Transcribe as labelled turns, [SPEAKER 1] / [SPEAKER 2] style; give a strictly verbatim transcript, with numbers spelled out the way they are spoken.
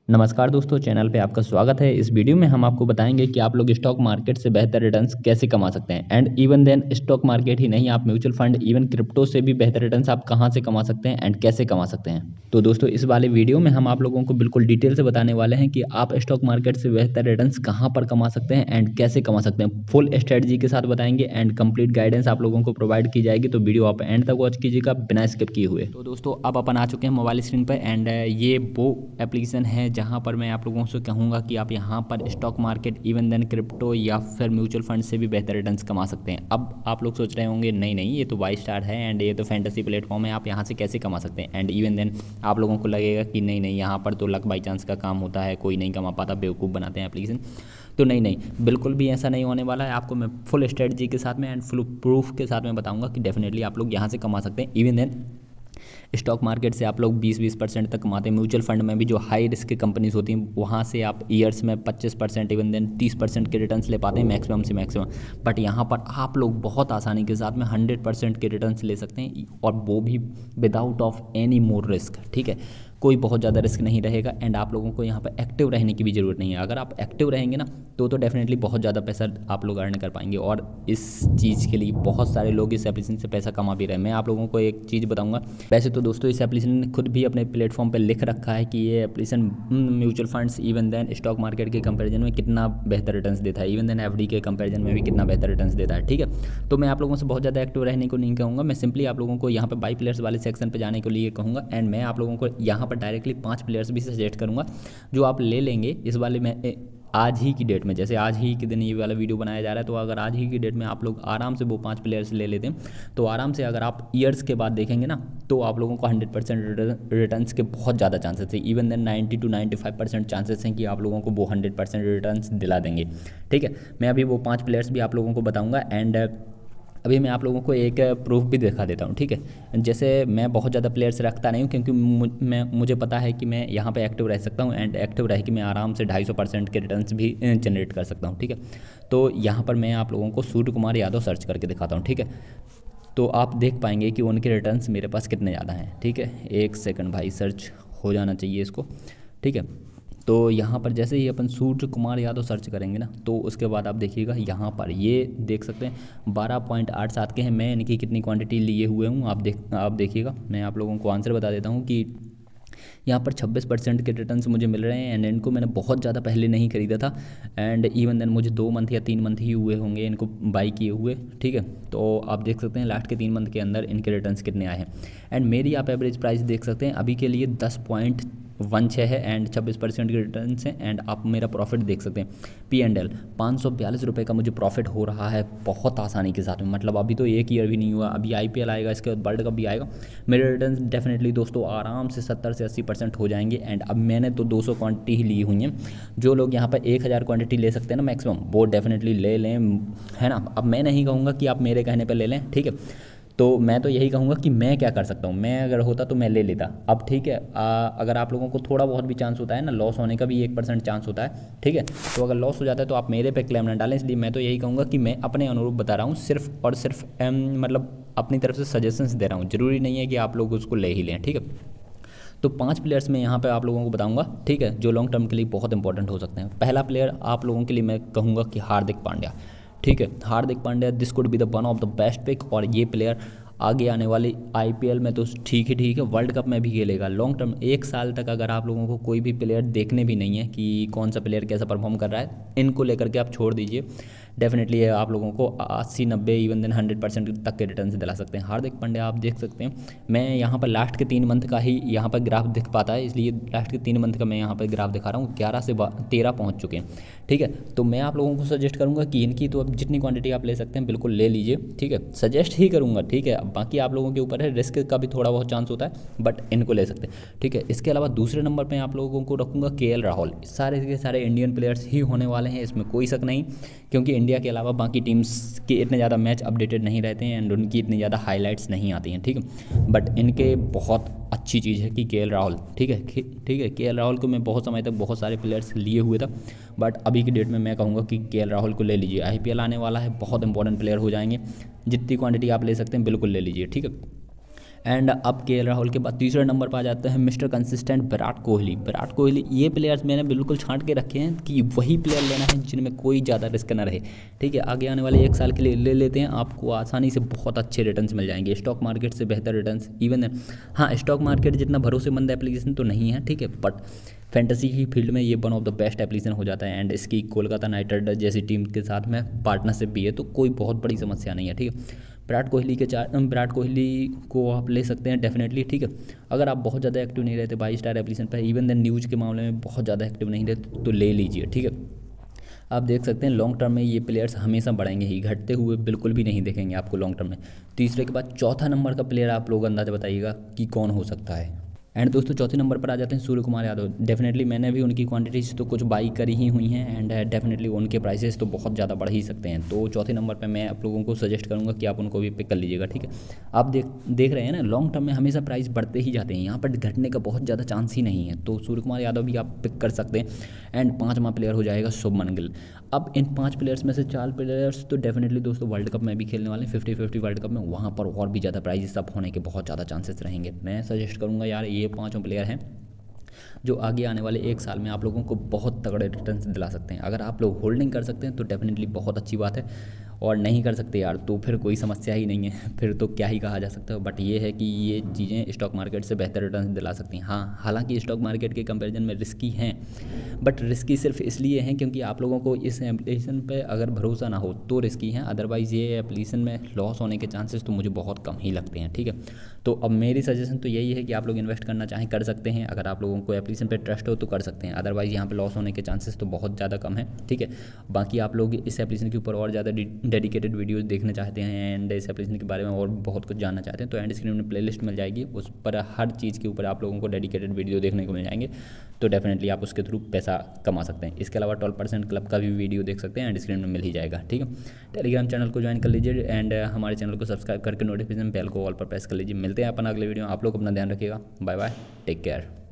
[SPEAKER 1] नमस्कार दोस्तों, चैनल पे आपका स्वागत है। इस वीडियो में हम आपको बताएंगे कि आप लोग स्टॉक मार्केट से बेहतर रिटर्न्स कैसे कमा सकते हैं। And even then stock market ही नहीं, आप म्यूचुअल फंड इवन क्रिप्टो से भी बेहतर रिटर्न्स आप कहां से कमा सकते हैं एंड कैसे कमा सकते हैं। तो दोस्तों, इस वाले वीडियो में हम आप लोगों को बिल्कुल डिटेल से बताने वाले हैं कि आप स्टॉक मार्केट से बेहतर रिटर्न्स कहां पर कमा सकते हैं एंड कैसे कमा सकते हैं। फुल स्ट्रेटजी के साथ बताएंगे एंड कंप्लीट गाइडेंस आप लोगों को प्रोवाइड की जाएगी। तो वीडियो आप एंड तक वॉच कीजिएगा बिना स्किप किए हुए। तो दोस्तों, अब अपन आ चुके हैं मोबाइल स्क्रीन पर एंड ये वो एप्लीकेशन है जहां पर मैं आप लोगों से कहूँगा कि आप यहाँ पर stock market even then crypto या फिर म्यूचुअल फंड से भी बेहतर रिटर्न्स कमा सकते हैं। अब आप लोग सोच रहे होंगे नहीं नहीं ये तो वाई स्टार है एंड ये तो फैंटेसी प्लेटफॉर्म है, आप यहाँ से कैसे कमा सकते हैं। एंड इवन देन आप लोगों को लगेगा कि नहीं नहीं यहाँ पर तो लक बाई चांस का काम होता है, कोई नहीं कमा पाता, बेवकूफ़ बनाते हैं एप्लीकेशन। तो नहीं नहीं, बिल्कुल भी ऐसा नहीं होने वाला है। आपको मैं फुल स्ट्रेटजी के साथ में एंड फुल प्रूफ के साथ में बताऊंगा कि डेफिनेटली आप लोग यहाँ से कमा सकते हैं। इवन देन स्टॉक मार्केट से आप लोग बीस बीस परसेंट तक कमाते हैं। म्यूचुअल फंड में भी जो हाई रिस्क की कंपनीज होती हैं वहाँ से आप ईयर्स में पच्चीस परसेंट इवन देन तीस परसेंट के रिटर्न्स ले पाते हैं मैक्सिमम से मैक्सिमम। बट यहाँ पर आप लोग बहुत आसानी के साथ में हंड्रेड परसेंट के रिटर्न्स ले सकते हैं और वो भी without of any more risk. ठीक है, कोई बहुत ज़्यादा रिस्क नहीं रहेगा एंड आप लोगों को यहाँ पर एक्टिव रहने की भी ज़रूरत नहीं है। अगर आप एक्टिव रहेंगे ना तो तो डेफिनेटली बहुत ज़्यादा पैसा आप लोग अर्न कर पाएंगे। और इस चीज़ के लिए बहुत सारे लोग इस एप्लीकेशन से पैसा कमा भी रहे हैं। मैं आप लोगों को एक चीज़ बताऊंगा। वैसे तो दोस्तों, इस एप्लीकेशन ने खुद भी अपने प्लेटफॉर्म पर लिख रखा है कि ये application mutual funds even then stock market के कंपेरिजन में कितना बेहतर रिटर्न्स देता है, इवन देन एफडी के कंपेरिजन में भी कितना बेहतर रिटर्न्स देता है। ठीक है, तो मैं आप लोगों से बहुत ज़्यादा एक्टिव रहने को नहीं कहूँगा। मैं सिंपली आप लोगों को यहाँ पर बाई प्लेयर्स वाले सेक्शन पर जाने के लिए कहूँगा एंड मैं आप लोगों को यहाँ पर डायरेक्टली पाँच प्लेयर्स भी सजेस्ट करूँगा जो आप ले लेंगे इस वाले में आज ही की डेट में। जैसे आज ही के दिन ये वाला वीडियो बनाया जा रहा है, तो अगर आज ही की डेट में आप लोग आराम से वो पांच प्लेयर्स ले लेते हैं तो आराम से अगर आप ईयर्स के बाद देखेंगे ना तो आप लोगों को हंड्रेड परसेंट रिटर्न्स के बहुत ज़्यादा चांसेस है। Even then ninety two ninety five percent chances हैं कि आप लोगों को वो हंड्रेड परसेंट रिटर्न्स दिला देंगे। ठीक है, मैं अभी वो पाँच प्लेयर्स भी आप लोगों को बताऊँगा एंड अभी मैं आप लोगों को एक प्रूफ भी दिखा देता हूँ। ठीक है, जैसे मैं बहुत ज़्यादा प्लेयर्स रखता नहीं हूँ क्योंकि मैं मुझे पता है कि मैं यहाँ पे एक्टिव रह सकता हूँ एंड एक्टिव रह के मैं आराम से ढाई सौ परसेंट के रिटर्न्स भी जनरेट कर सकता हूँ। ठीक है, तो यहाँ पर मैं आप लोगों को सूर्य कुमार यादव सर्च करके दिखाता हूँ। ठीक है, तो आप देख पाएंगे कि उनके रिटर्न्स मेरे पास कितने ज़्यादा हैं। ठीक है, एक सेकंड भाई, सर्च हो जाना चाहिए इसको। ठीक है, तो यहाँ पर जैसे ही अपन सूर्य कुमार यादव सर्च करेंगे ना तो उसके बाद आप देखिएगा यहाँ पर ये देख सकते हैं बारह पॉइंट आठ सात के हैं। मैं इनकी कितनी क्वांटिटी लिए हुए हूँ आप देख आप देखिएगा। मैं आप लोगों को आंसर बता देता हूँ कि यहाँ पर छब्बीस परसेंट के रिटर्न्स मुझे मिल रहे हैं एंड इनको मैंने बहुत ज़्यादा पहले नहीं खरीदा था एंड इवन देन मुझे दो मंथ या तीन मंथ ही हुए होंगे इनको बाई किए हुए। ठीक है, तो आप देख सकते हैं लास्ट के तीन मंथ के अंदर इनके रिटर्न्स कितने आए हैं एंड मेरी आप एवरेज प्राइस देख सकते हैं अभी के लिए दस पॉइंट वन छः है एंड छब्बीस परसेंट के रिटर्न हैं एंड आप मेरा प्रॉफिट देख सकते हैं पी एंड एल पाँच सौ बयालीस रुपये का मुझे प्रॉफिट हो रहा है बहुत आसानी के साथ में। मतलब अभी तो एक ईयर भी नहीं हुआ, अभी आई पी एल आएगा, इसके बाद वर्ल्ड कप भी आएगा, मेरे रिटर्न डेफिनेटली दोस्तों आराम से सत्तर से अस्सी परसेंट हो जाएंगे। एंड अब मैंने तो दो सौ क्वान्टिटी ही ली हुई हैं। जो लोग यहाँ पर एक हज़ार क्वान्टिटी ले सकते हैं ना मैक्सिमम, वो डेफिनेटली ले लें, है ना। अब मैं नहीं कहूँगा कि आप मेरे कहने पर ले लें। ठीक है, तो मैं तो यही कहूँगा कि मैं क्या कर सकता हूँ, मैं अगर होता तो मैं ले लेता। अब ठीक है, आ, अगर आप लोगों को थोड़ा बहुत भी चांस होता है ना, लॉस होने का भी एक परसेंट चांस होता है। ठीक है, तो अगर लॉस हो जाता है तो आप मेरे पे क्लेम ना डालें। इसलिए मैं तो यही कहूँगा कि मैं अपने अनुरूप बता रहा हूँ सिर्फ और सिर्फ एम, मतलब अपनी तरफ से सजेशंस दे रहा हूँ। ज़रूरी नहीं है कि आप लोग उसको ले ही लें। ठीक है, तो पांच प्लेयर्स में यहाँ पे आप लोगों को बताऊंगा। ठीक है, जो लॉन्ग टर्म के लिए बहुत इंपॉर्टेंट हो सकते हैं। पहला प्लेयर आप लोगों के लिए मैं कहूँगा कि हार्दिक पांड्या। ठीक है, Hardik Pandya this could be the one of the best pick और ये प्लेयर आगे आने वाली आईपीएल में तो ठीक ही ठीक है, वर्ल्ड कप में भी खेलेगा। लॉन्ग टर्म एक साल तक अगर आप लोगों को कोई भी प्लेयर देखने भी नहीं है कि कौन सा प्लेयर कैसा परफॉर्म कर रहा है, इनको लेकर के आप छोड़ दीजिए, डेफिनेटली ये आप लोगों को अस्सी नब्बे इवन देन हंड्रेड परसेंट तक के रिटर्न दिला सकते हैं। हार्दिक पांड्या आप देख सकते हैं, मैं यहाँ पर लास्ट के तीन मंथ का ही यहाँ पर ग्राफ दिख पाता है, इसलिए लास्ट के तीन मंथ का मैं यहाँ पर ग्राफ दिखा रहा हूँ। ग्यारह से तेरह पहुँच चुके हैं। ठीक है, तो मैं आप लोगों को सजेस्ट करूँगा कि इनकी तो अब जितनी क्वांटिटी आप ले सकते हैं बिल्कुल ले लीजिए। ठीक है, सजेस्ट ही करूँगा। ठीक है, बाकी आप लोगों के ऊपर है, रिस्क का भी थोड़ा बहुत चांस होता है, बट इनको ले सकते हैं। ठीक है, इसके अलावा दूसरे नंबर पे आप लोगों को रखूँगा के एल राहुल। सारे के सारे इंडियन प्लेयर्स ही होने वाले हैं, इसमें कोई शक नहीं, क्योंकि इंडिया के अलावा बाकी टीम्स के इतने ज़्यादा मैच अपडेटेड नहीं रहते हैं एंड उनकी इतनी ज़्यादा हाईलाइट्स नहीं आती हैं। ठीक है, बट इनके बहुत अच्छी चीज़ है कि के एल राहुल। ठीक है, ठीक है, के एल राहुल को मैं बहुत समय तक बहुत सारे प्लेयर्स लिए हुए था, बट अभी की डेट में मैं कहूँगा कि के एल राहुल को ले लीजिए। आई पी एल आने वाला है, बहुत इंपॉर्टेंट प्लेयर हो जाएंगे, जितनी क्वांटिटी आप ले सकते हैं बिल्कुल ले लीजिए। ठीक है, एंड अब के एल राहुल के बाद तीसरे नंबर पर आ जाते हैं मिस्टर कंसिस्टेंट विराट कोहली। विराट कोहली ये प्लेयर्स मैंने बिल्कुल छांट के रखे हैं कि वही प्लेयर लेना है जिनमें कोई ज़्यादा रिस्क ना रहे, ठीक है। आगे आने वाले एक साल के लिए ले लेते हैं, आपको आसानी से बहुत अच्छे रिटर्न्स मिल जाएंगे, स्टॉक मार्केट से बेहतर रिटर्न्स। इवन हाँ, स्टॉक मार्केट जितना भरोसेमंद एप्लीकेशन तो नहीं है, ठीक है, बट फैंटेसी की फील्ड में ये one of the best application हो जाता है। एंड इसकी कोलकाता नाइट राइडर्स जैसी टीम के साथ में पार्टनरशिप भी है, तो कोई बहुत बड़ी समस्या नहीं है, ठीक है। विराट कोहली के चार विराट कोहली को आप ले सकते हैं डेफिनेटली, ठीक है। अगर आप बहुत ज़्यादा एक्टिव नहीं रहते बाई स्टार एप्लीकेशन पर, इवन देन न्यूज़ के मामले में बहुत ज़्यादा एक्टिव नहीं रहते, तो ले लीजिए, ठीक है। आप देख सकते हैं लॉन्ग टर्म में ये प्लेयर्स हमेशा बढ़ेंगे ही, घटते हुए बिल्कुल भी नहीं देखेंगे आपको लॉन्ग टर्म में। तीसरे के बाद चौथा नंबर का प्लेयर आप लोग अंदाज़ा बताइएगा कि कौन हो सकता है। एंड दोस्तों चौथे नंबर पर आ जाते हैं सूर्य कुमार यादव। डेफिनेटली मैंने भी उनकी क्वांटिटीज़ तो कुछ बाई करी ही हुई हैं, एंड डेफिनेटली उनके प्राइसेस तो बहुत ज़्यादा बढ़ ही सकते हैं। तो चौथे नंबर पर मैं आप लोगों को सजेस्ट करूंगा कि आप उनको भी पिक कर लीजिएगा, ठीक है। आप देख देख रहे हैं ना, लॉन्ग टर्म में हमेशा प्राइस बढ़ते ही जाते हैं, यहाँ पर घटने का बहुत ज़्यादा चांस ही नहीं है। तो सूर्य कुमार यादव भी आप पिक कर सकते हैं। एंड पाँचवा प्लेयर हो जाएगा शुभमन गिल। अब इन पाँच प्लेयर्स में से चार प्लेयर्स तो डेफिनेटली दोस्तों वर्ल्ड कप में भी खेलने वाले हैं, फिफ्टी फिफ्टी वर्ल्ड कप में, वहाँ पर और भी ज़्यादा प्राइजेस अप होने के बहुत ज़्यादा चांसेस रहेंगे। मैं सजेस्ट करूँगा यार ये पाँचों प्लेयर हैं जो आगे आने वाले एक साल में आप लोगों को बहुत तगड़े रिटर्न्स दिला सकते हैं। अगर आप लोग होल्डिंग कर सकते हैं तो डेफिनेटली बहुत अच्छी बात है, और नहीं कर सकते यार तो फिर कोई समस्या ही नहीं है, फिर तो क्या ही कहा जा सकता है। बट ये है कि ये चीज़ें स्टॉक मार्केट से बेहतर रिटर्न दिला सकती हैं। हाँ, हालांकि स्टॉक मार्केट के कंपैरिजन में रिस्की हैं, बट रिस्की सिर्फ इसलिए हैं क्योंकि आप लोगों को इस एप्लीकेशन पे अगर भरोसा ना हो तो रिस्की हैं, अदरवाइज़ ये एप्लीकेशन में लॉस होने के चांसेस तो मुझे बहुत कम ही लगते हैं, ठीक है। तो अब मेरी सजेशन तो यही है कि आप लोग इन्वेस्ट करना चाहें कर सकते हैं, अगर आप लोगों को एप्लीकेशन पे ट्रस्ट हो तो कर सकते हैं, अदरवाइज़ यहाँ पे लॉस होने के चांसेस तो बहुत ज़्यादा कम है, ठीक है। बाकी आप लोग इस एप्लीकेशन के ऊपर और ज़्यादा डेडिकेटेड वीडियोस देखना चाहते हैं एंड इस एप्लीकेशन के बारे में और बहुत कुछ जानना चाहते हैं तो एंड स्क्रीन में प्लेलिस्ट मिल जाएगी, उस पर हर चीज़ के ऊपर आप लोगों को डेडिकेटेड वीडियो देखने को मिल जाएंगे, तो डेफिनेटली आप उसके थ्रू पैसा कमा सकते हैं। इसके अलावा ट्वेल्व परसेंट क्लब का भी वीडियो देख सकते हैं, एंड स्क्रीन में मिल ही जाएगा, ठीक है। टेलीग्राम चैनल को ज्वाइन कर लीजिए एंड हमारे चैनल को सब्सक्राइब करके नोटिफिकेशन बेल को ऑल पर प्रेस कर लीजिए। मिलते हैं अपन अगले वीडियो में, आप लोग अपना ध्यान रखिएगा, बाय बाय, टेक केयर।